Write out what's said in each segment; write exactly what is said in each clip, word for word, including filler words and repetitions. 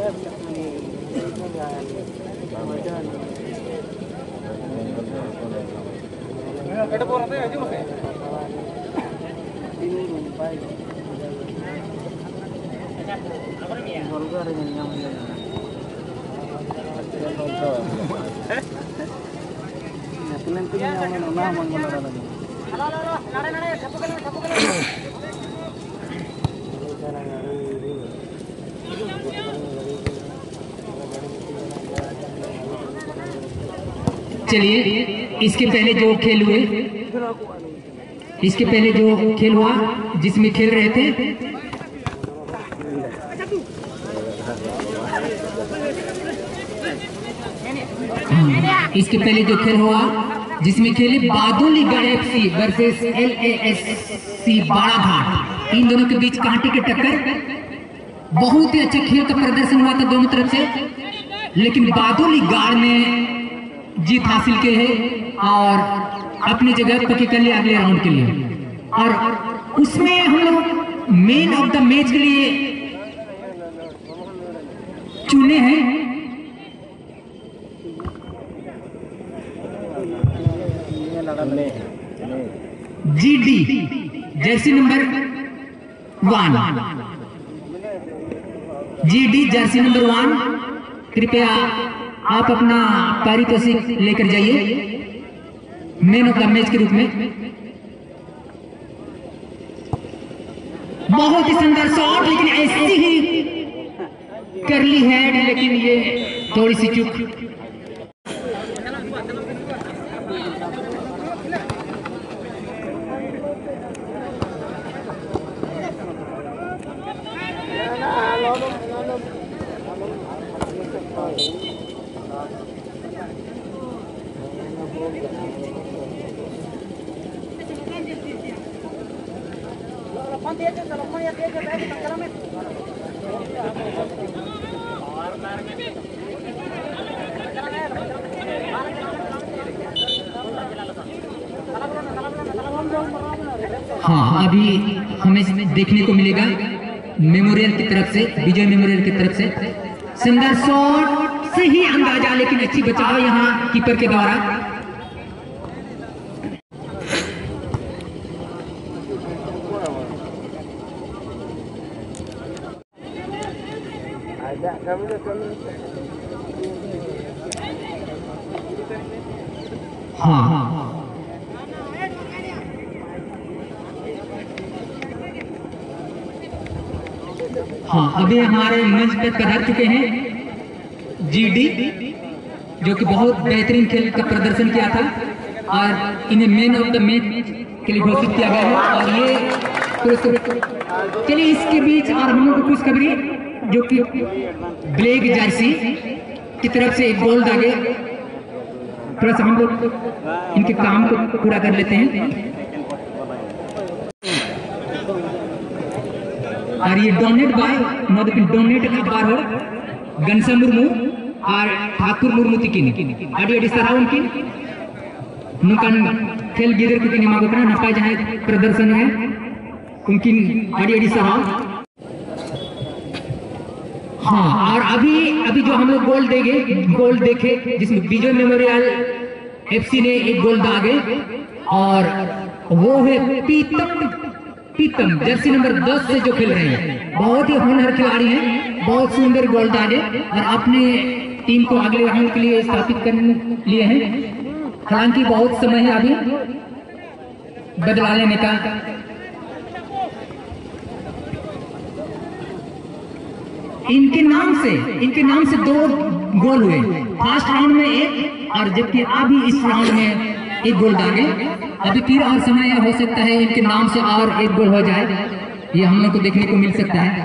चलिए, इसके पहले जो खेल हुए इसके पहले जो खेल हुआ जिसमें खेल रहे थे इसके पहले जो खेल हुआ जिसमें खेले बादुलीगढ़ एफसी वर्सेस एलएएससी बाड़ाघाट, इन दोनों के बीच कांटे की टक्कर। बहुत ही अच्छे खेल का प्रदर्शन हुआ था दोनों तरफ से, लेकिन बादुलीगढ़ ने जीत हासिल की है और अपनी जगह पक्की कर लिया अगले राउंड के लिए। और उसमें हम लोग मेन ऑफ द मैच के लिए चुने हैं GD jersey number one. GD jersey number one, कृपया आप अपना पारितोषिक लेकर जाइए मैन ऑफ द मैच के रूप में। बहुत ही सुंदर शॉट, लेकिन ऐसी ही करली हेड, लेकिन ये थोड़ी सी चूक। हाँ, अभी हमें देखने को मिलेगा मेमोरियल की तरफ से, विजय मेमोरियल की तरफ से सुंदर शॉट से ही अंदाजा, लेकिन अच्छी बचाव यहाँ कीपर के द्वारा। हाँ हाँ हाँ अभी हमारे मंच पर पधार चुके हैं जीडी, जो कि बहुत बेहतरीन खेल का प्रदर्शन किया था और इन्हें मैन ऑफ द मैच के लिए घोषित किया गया है। और ये चलिए, इसके बीच और हम लोग को खुशखबरी, जो कि ब्लैक जर्सी की तरफ से एक गोल दागे, थोड़ा सा हम लोग इनके काम को पूरा कर लेते हैं। और ये डोनेट बाय नोटिफिन डोनेट का बार हो गनसा मुर्मू और ठाकुर मुर्मू तिकिन आदि आदि सराव उनकिन नुकान खेल गिदर को किने मागो कना नपाय जहां प्रदर्शन है उनकिन आदि आदि सराव। हाँ, और अभी अभी जो हम लोग गोल देंगे, गोल देखे जिसमें विजय मेमोरियल एफसी ने एक गोल दागे, और वो है पीतम पीतम जर्सी नंबर दस से जो खेल रहे हैं। बहुत ही होनहार खिलाड़ी हैं, बहुत सुंदर गोल दागे और अपने टीम को अगले राउंड के लिए स्थापित करने लिए हैं। हालांकि बहुत समय है अभी बदला लेने का। इनके नाम से इनके नाम से दो गोल हुए, फर्स्ट राउंड में एक, और जबकि अभी इस राउंड में एक गोल दागे। अभी फिर और समय हो सकता है इनके नाम से और एक गोल हो जाए, ये हम लोग को देखने को मिल सकता है।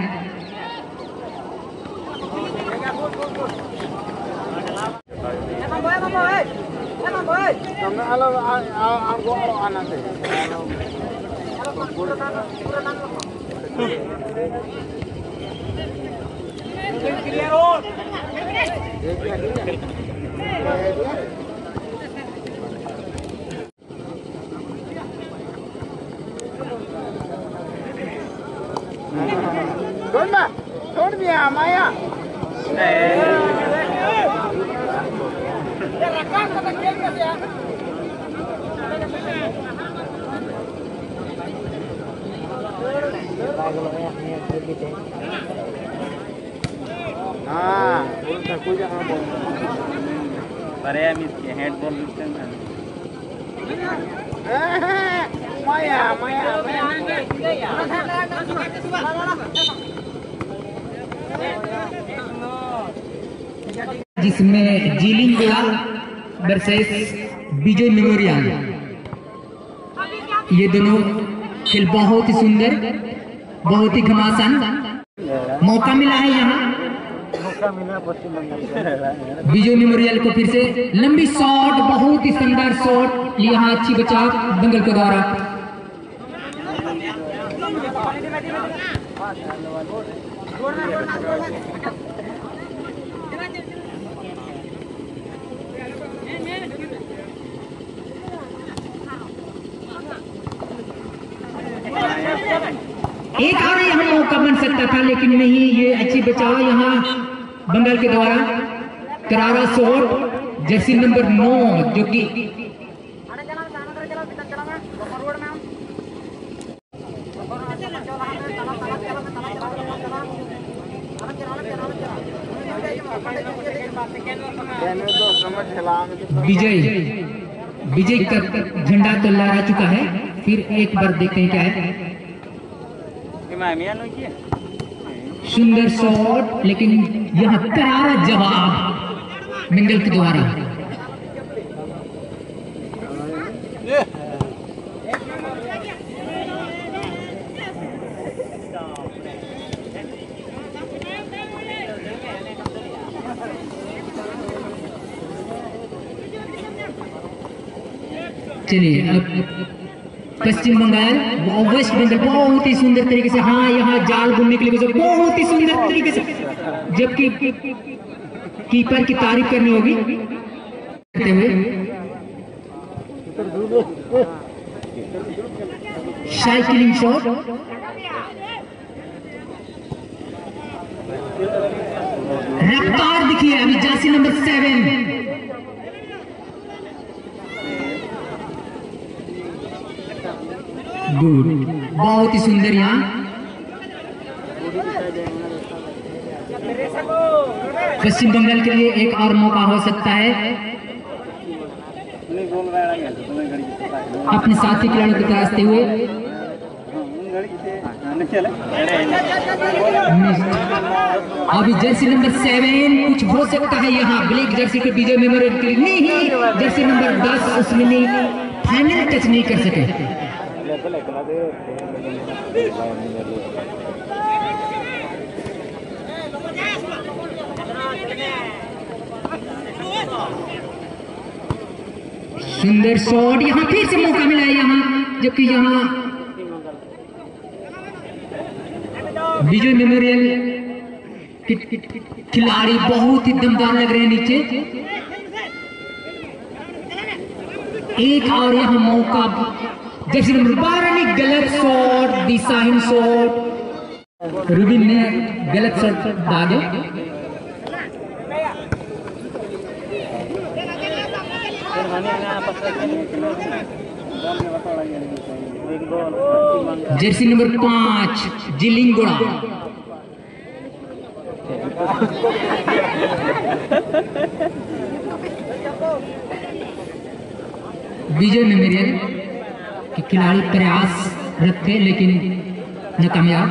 छोड़ दिया माया। हाँ कुछ पर यार मिस के हेडफोन मिस करना माया माया जिसमें जीलिंगोड़ा वर्सेस विजय मेमोरियल, ये दोनों खेल बहुत ही सुंदर, बहुत ही घमासान मौका मिला है यहाँ विजय मेमोरियल को। फिर से लंबी शॉट, बहुत ही शानदार शॉट, यहाँ अच्छी बचाव दंगल के द्वारा। एक और यहाँ मौका बन सकता था लेकिन नहीं, ये अच्छी बचाव यहाँ बंगाल के द्वारा। करारा शॉट, जर्सी नंबर नौ जो कि विजय विजय का झंडा तो लहरा चुका है। फिर एक बार देखते हैं क्या है। सुंदर शॉट, लेकिन यह करारा जवाब मंगल के द्वारा। चलिए अब पश्चिम बंगाल वेस्ट बंगाल बहुत ही सुंदर तरीके से, हाँ यहाँ जाल बुनने के लिए बहुत ही सुंदर तरीके से, जबकि कीपर की तारीफ करनी होगी करते हुए। साइकिलिंग शॉट, रफ्तार दिखिए अभी जर्सी नंबर सेवन, गुड, बहुत ही सुंदर। यहाँ पश्चिम बंगाल के लिए एक और मौका हो सकता है अपने साथी खिलाड़ियों को तराशते हुए। अभी जर्सी नंबर सेवन, कुछ हो सकता है यहाँ ब्लैक जर्सी के विजय मेमोरियल के लिए। नहीं, जर्सी नंबर दस उसमें नहीं, फाइनल टच नहीं कर सके। सुंदर शॉट, यहाँ फिर से मौका मिला है यहाँ, जबकि यहाँ विजय मेमोरियल के खिलाड़ी बहुत ही दमदार लग रहे हैं नीचे। एक और यहाँ मौका जर्सी नंबर बारह ने गलत शॉट, दिशाहीन शॉट, रुबिन ने गलत शॉट दागे। जर्सी नंबर पांच जिलिंगोड़ा, विजय मेमोरियल के खिलाड़ी प्रयास रखते लेकिन नाकामयाब।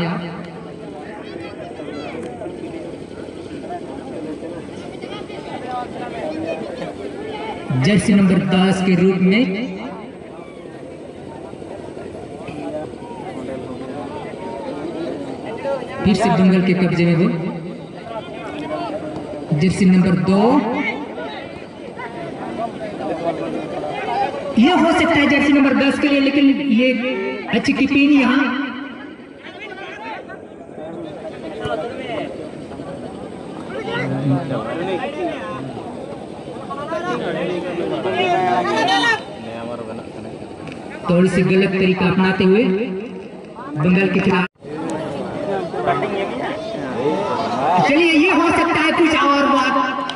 जर्सी नंबर दस के रूप में फिर से बंगाल के कब्जे में हो। जर्सी नंबर दो, ये हो सकता है जर्सी नंबर दस के लिए, लेकिन ये अच्छी कीपिंग यहाँ। थोड़ी सी गलत तरीका अपनाते हुए बंगाल के खिलाफ। चलिए ये हो सकता है कुछ और बात।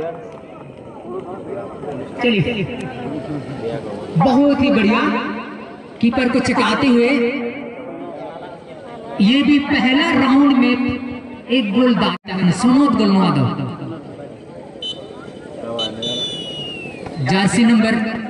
चलिए, बहुत ही बढ़िया कीपर को चकाते हुए ये भी पहला राउंड में एक गोल दाता सुनोद गोल दो जर्सी नंबर